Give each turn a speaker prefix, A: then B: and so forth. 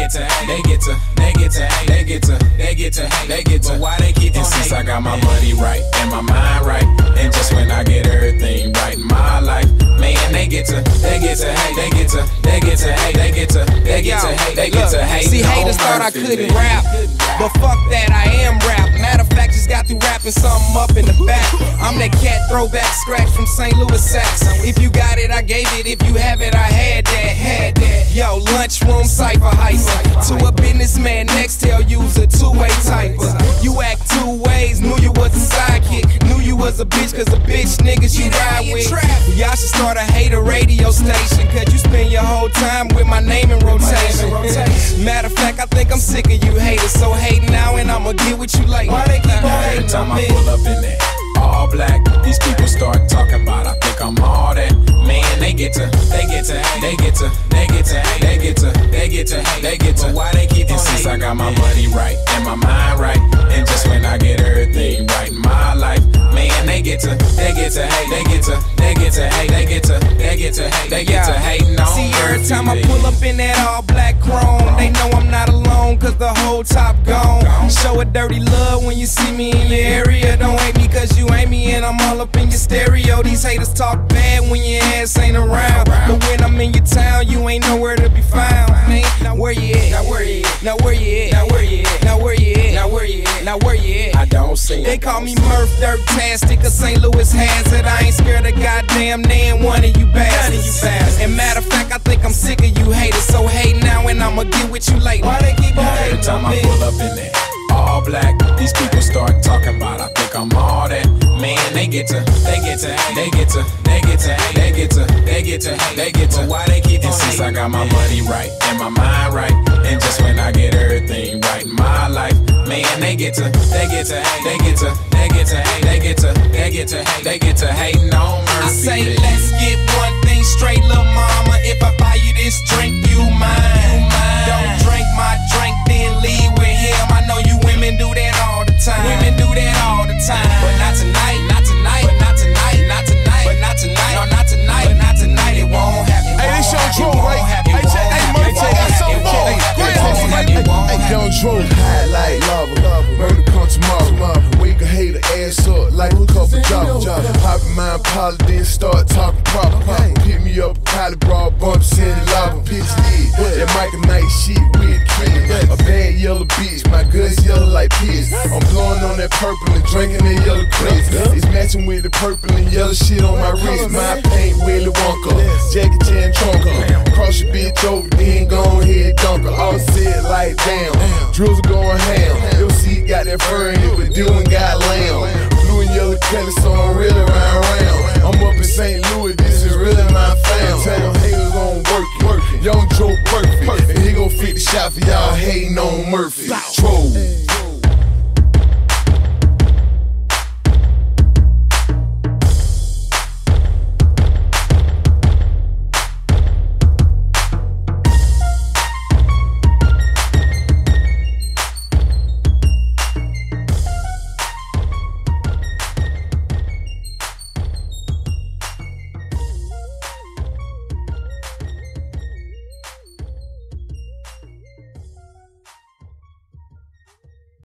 A: get to hate, they get to hate, they get to hate, they get to. But why they keep on hating? Since I got my money right and my mind right, and just when I get everything right in my life, man, they get to hate, they get to hate, they get to hate, they get to hate, they get to hate.
B: See, haters thought I couldn't rap, but fuck that, I am rap. Matter of fact, just got through rapping something up in the back. I'm that cat throwback scratch from St. Louis Sax. If you got it, I gave it. If you have it, I had that. Yo, lunchroom cipher hyper. To a businessman next, tell you's a two-way typer. You act two ways, knew you was a sidekick. Knew you was a bitch, cause a bitch niggas you ride with. Y'all should start a hater radio station, cause you spend your whole time with my name in rotation. Matter of fact, I think I'm sick of you haters. So hate now and I'ma get what you like. Why they keep on hating?
A: Every time I pull up in there, all black, these people start talking about I think I'm all that. Man, they get to hate, they get to hate, they get to hate, they get to. But why they keep on hating? Since I got my money right and my mind right, and just when I get everything right in my life, man, they get to hate, they get to hate, they get to hate, they get to hate. No,
B: see, every time I pull up in that all black chrome, they know I'm not alone, cause the whole top gone. Show a dirty love when you see me in your area. Don't hate me cause you ain't me and I'm all up in your stereo. These haters talk bad when your ass ain't around, but when I'm in your town, you ain't nowhere to be found. Man, now where you at? Now where you at? Now where you at? Now where you at? Now where you at? Now where you at? Now where you at?
A: I don't see.
B: They call me Murph Dirtastic, cause St. Louis has it. I ain't scared of goddamn name one of you bastards. And matter of fact, I think I'm sick of you haters. So hate now and I'ma get with you later. Why they keep on hating?
A: Every time I pull up in there, all black, these people start talking about I think I'm all that. Man, they get to hate, they get to hate, they get to hate, they get to. But why they keep on hating? Since I got my money right and my mind right, and just when I get everything right in my life, man, they get to hate, they get to hate, they get to hate, they get to hate. No mercy.
B: I say let's get one thing straight, little mama. If I buy you this drink, you mine. Don't drink my drink, then leave with him. I know you women do that all the time. Women do that all the time. But not tonight, not tonight, but not tonight, not tonight, but not tonight, no, not tonight, but not tonight. It won't happen.
C: Hey, this your Drew, right? Hey, motherfucker, got some more. Hey, young Drew, highlight lava. Murder come tomorrow. Wake a hater ass up like a couple jobs. Pop in my Impala, then start talking proper. Pick me up a Cali broad, bump, send it lava. Pitch lead, that Michael Knight shit with kid. A bad yellow bitch, my guts yellow like piss. I'm blowing on that purple and drinking that yellow crisp. It's matching with the purple and yellow shit on my wrist. My paint Willy Wonka, Jackie Chan trunker. Cross your bitch over, then go ahead dunk her. All said like damn, drills are going ham. Your seat got that fur in it, but doing got lamb. Blue and yellow color, so I'm really round. I'm up in St. Louis, this is really my fam. Tell them haters on working. Young Joe perfect, and he gon' fit the shot for y'all hating on Murphy. Troll.